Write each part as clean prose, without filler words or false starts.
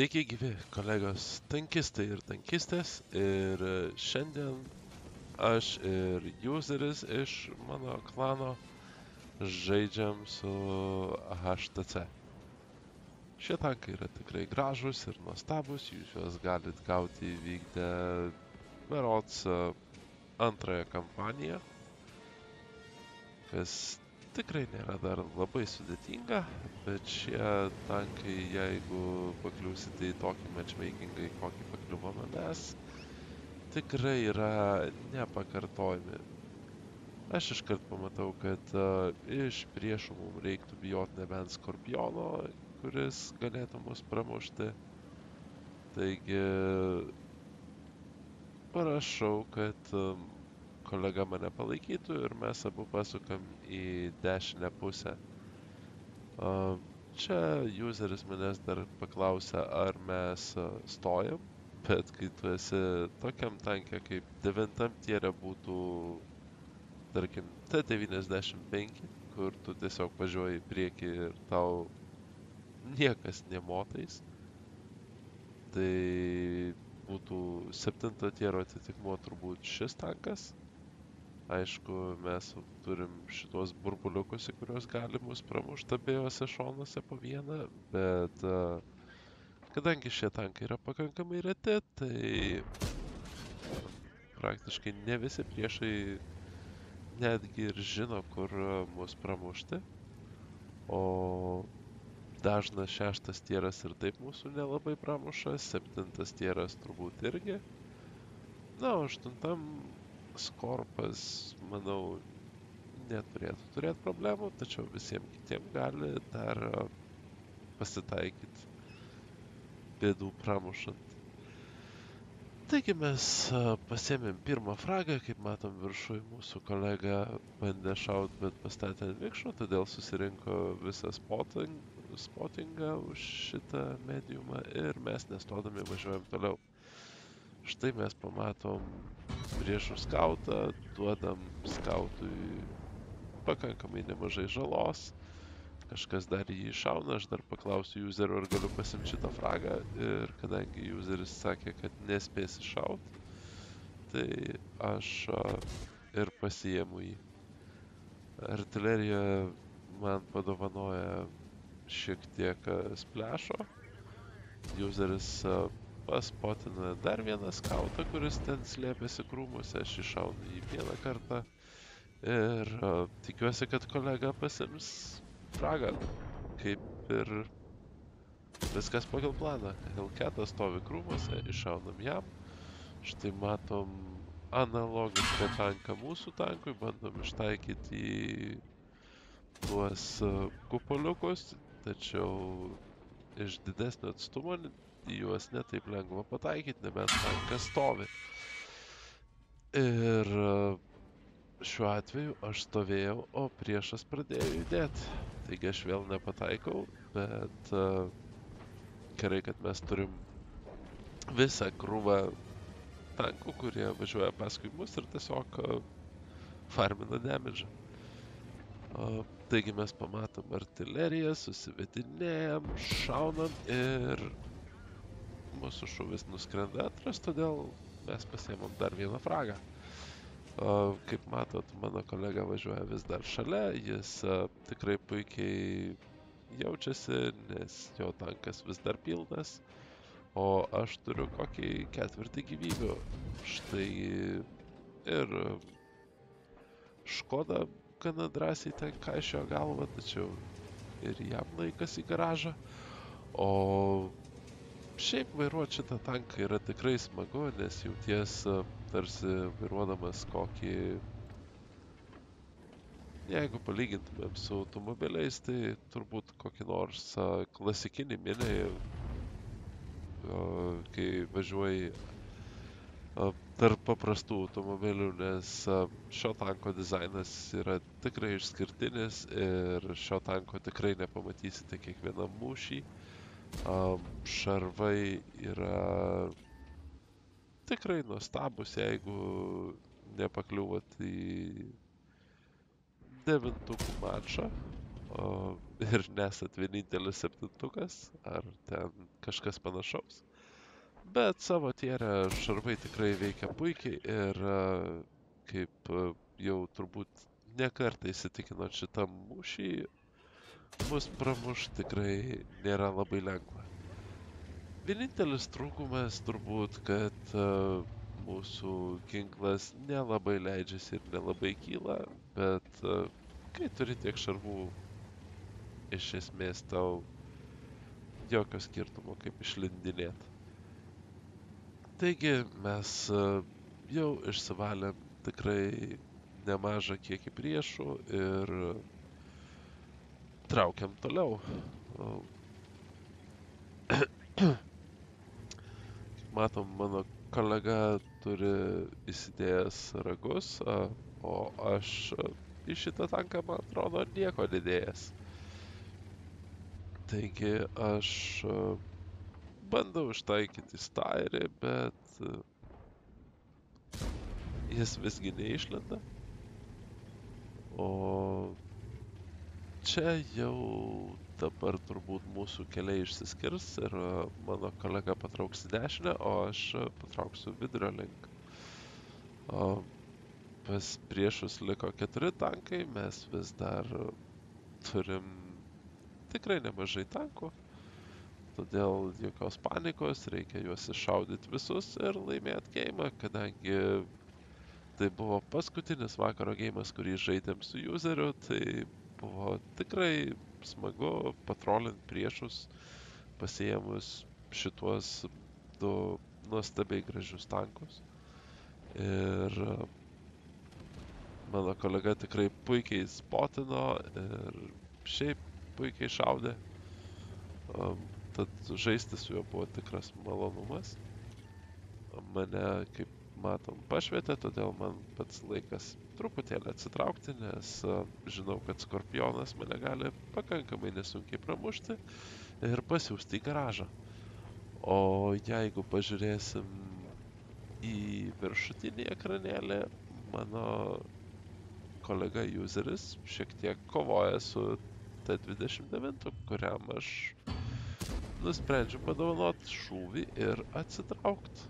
Sveiki gyvi kolegos tankistai ir tankistės ir šiandien aš ir useris iš mano klano žaidžiam su HTC. Šie tankai yra tikrai gražus ir nuostabus, jūs juos galit gauti vykdę berods antrąją kampaniją, kas tikrai nėra dar labai sudėtinga, bet šie tankai, jeigu pakliūsite į tokį matchmakingą, į kokį pakliuvome mes, tikrai yra nepakartojami. Aš iškart pamatau, kad iš priešų mums reiktų bijoti nebent Skorpiono, kuris galėtų mus pramušti. Taigi parašau, kad kolega mane palaikytų ir mes abu pasukam į dešinę pusę. Čia useris manęs dar paklausė, ar mes stojam, bet kai tu esi tokiam tankė, kaip 9 tiere būtų, tarkim, T95, kur tu tiesiog važiuoji į priekį ir tau niekas nemotais, tai būtų 7 tiero atitikmuo turbūt šis tankas. Aišku, mes turim šitos burbuliukus, į kuriuos gali mus pramušti abiejose šonuose po vieną, bet kadangi šie tankai yra pakankamai reti, tai praktiškai ne visi priešai netgi ir žino, kur mus pramušti, o dažnas 6 tieras ir taip mūsų nelabai pramuša, 7 tieras turbūt irgi. Na, o 8 Skorpas, manau, neturėtų turėti problemų, tačiau visiems kitiems gali dar pasitaikyti bėdų pramušant. Taigi mes pasiėmėm pirmą fragą, kaip matom viršui mūsų kolega bandė šaut, bet pastatė ant vikšro, todėl susirinko visą spottingą už šitą mediumą ir mes nestodami važiuojam toliau. Štai mes pamatom priešų skautą, duodam skautui pakankamai nemažai žalos, kažkas dar jį iššauna, aš dar paklausiu userio, ar galiu pasimti šitą fragą ir kadangi useris sakė, kad nespės iššaut, tai aš ir pasiėmu jį. Artilerija man padovanoja šiek tiek splešo, useris paspotina dar vieną skautą, kuris ten slėpėsi krūmuose, aš iššaunu jį vieną kartą ir tikiuosi, kad kolega pasims fragą, kaip ir viskas pagal planą. Hellcat stovi krūmuose, iššaunam jam, štai matom analogišką tanką mūsų tankui, bandom ištaikyti į tuos kupoliukus, tačiau iš didesnio atstumo į juos netaip lengva pataikyti, nebent tankas stovi. Ir šiuo atveju aš stovėjau, o priešas pradėjo judėti. Taigi aš vėl nepataikau, bet gerai, kad mes turim visą krūvą tankų, kurie važiuoja paskui mus ir tiesiog farmina damage. Taigi mes pamatom artileriją, susivedinėjam, šaunam ir mūsų šuvis nuskrenda antras, todėl mes pasiėmam dar vieną fragą. Kaip matot, mano kolega važiuoja vis dar šalia, jis tikrai puikiai jaučiasi, nes jo tankas vis dar pilnas, o aš turiu kokį 4 gyvybių. Štai ir Škoda gana drąsiai ten kaišiojo galvą, tačiau ir jam laikas į garažą. O šiaip vairuoti šitą tanką yra tikrai smagu, nes jauties tarsi vairuodamas kokį, jeigu palygintumėm su automobiliais, tai turbūt kokį nors klasikinį minį, kai važiuoji tarp paprastų automobilių, nes šio tanko dizainas yra tikrai išskirtinis ir šio tanko tikrai nepamatysite kiekvienam mūšį. Šarvai yra tikrai nuostabus, jeigu nepakliūvat į 9 mačą. ir nesat vienintelis septintukas ar ten kažkas panašaus. Bet savo tierę šarvai tikrai veikia puikiai ir kaip jau turbūt nekartą įsitikinot šitam mūšį, mus pramuš tikrai nėra labai lengva. Vienintelis trūkumas turbūt, kad mūsų ginklas nelabai leidžiasi ir nelabai kyla, bet kai turi tiek šarvų, iš esmės tau jokio skirtumo kaip išlindinėt. Taigi mes jau išsivalėm tikrai nemažą kiekį priešų ir traukiam toliau. Matom, mano kolega turi įsidėjęs ragus, o aš į šitą tanką, man atrodo, nieko didėjęs. Taigi aš bandau ištaikyti stairį, bet jis visgi neišlenda. O čia jau dabar turbūt mūsų keliai išsiskirs ir mano kolega patrauks į dešinę, o aš patrauksiu vidurio link. Pas priešus liko 4 tankai, mes vis dar turim tikrai nemažai tankų, todėl jokios panikos, reikia juos iššaudyti visus ir laimėti geimą, kadangi tai buvo paskutinis vakaro geimas, kurį žaidėm su useriu, tai buvo tikrai smagu patrolint priešus, pasiėmus šituos 2 nuostabiai gražius tankus. Ir mano kolega tikrai puikiai spotino ir šiaip puikiai šaudė. Tad žaisti su juo buvo tikras malonumas. Mane, kaip matom, pašvietė, todėl man pats laikas truputėlį atsitraukti, nes žinau, kad Skorpionas mane gali pakankamai nesunkiai pramušti ir pasiųsti į garažą. O jeigu pažiūrėsim į viršutinį ekranėlį, mano kolega useris šiek tiek kovoja su T29, kuriam aš nusprendžiu padovanot šūvį ir atsitraukti.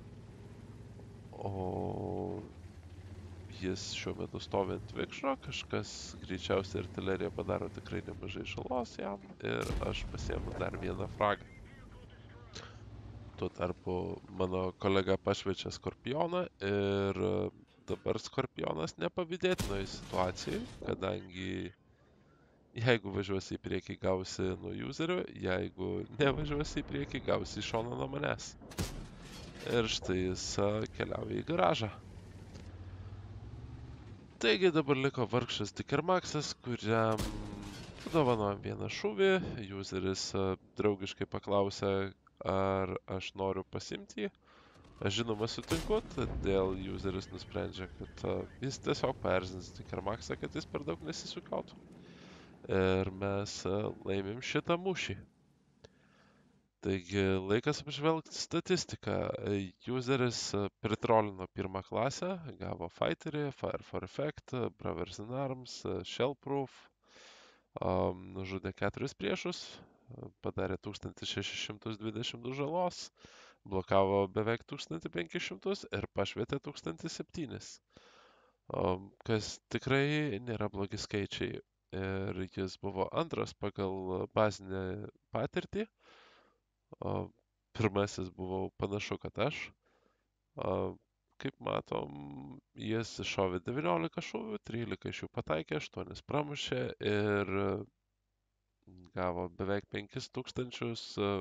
O jis šiuo metu stovi ant vikšro, kažkas greičiausiai artilerija padaro tikrai nemažai žalos jam ir aš pasiemu dar vieną fragą. Tuo tarpu mano kolega pašvečia Skorpioną ir dabar Skorpionas nepavydėtinoje situacijai, kadangi jeigu važiuosi į priekį gausi nuo userio, jeigu nevažiuosi į priekį gausi iš šono nuo manęs. Ir štai jis keliauja į garažą. Taigi dabar liko vargšas Dickermaxas, kuriam padovanojom vieną šūvį. Useris draugiškai paklausė, ar aš noriu pasimti jį. Aš žinoma sutinku, todėl useris nusprendžia, kad jis tiesiog paerzins Dickermaxą, kad jis per daug nesisukautų. Ir mes laimim šitą mūšį. Taigi laikas apžvelgti statistiką. Useris pritrolino 1 klasę, gavo Fighterį, Fire for Effect, Brothers in Arms, Shellproof, nužudė 4 priešus, padarė 1622 žalos, blokavo beveik 1500 ir pašvietė 1007. Kas tikrai nėra blogi skaičiai. Ir jis buvo antras pagal bazinę patirtį. Pirmasis buvau panašu, kad aš. Kaip matom, jis iššovė 19 šūvių, 13 iš jų pataikė, 8 pramušė ir gavo beveik 5000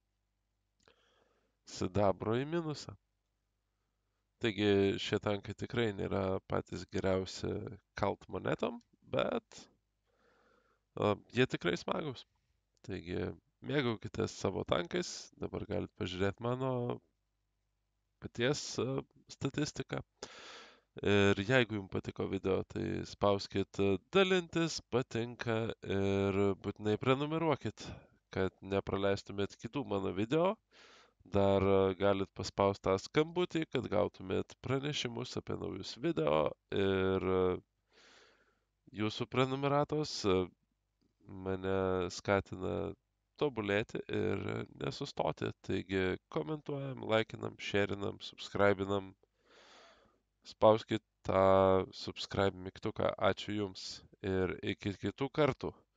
sidabro į minusą. Taigi šie tankai tikrai nėra patys geriausi kalt monetom, bet jie tikrai smagus. Taigi mėgaukitės savo tankais, dabar galite pažiūrėti mano paties statistiką. Ir jeigu jums patiko video, tai spauskit dalintis, patinka ir būtinai prenumeruokit, kad nepraleistumėt kitų mano video. Dar galit paspausti tą skambutį, kad gautumėt pranešimus apie naujus video ir jūsų prenumeratos mane skatina tobulėti ir nesustoti. Taigi komentuojam, laikinam, šerinam, subscribinam, spauskit tą subscribe mygtuką. Ačiū Jums ir iki kitų kartų.